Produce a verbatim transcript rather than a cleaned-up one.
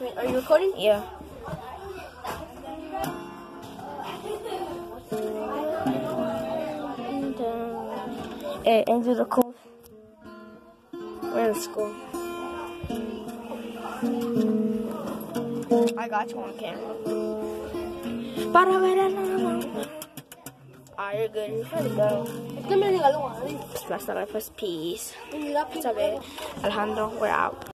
Wait, are you recording? Yeah. And, uh, hey, into the cool. We're in school. I got you on camera. Ah, you're good. You're ready to go. Splash the life first. Peace. Sabi, Alejandro, we're out.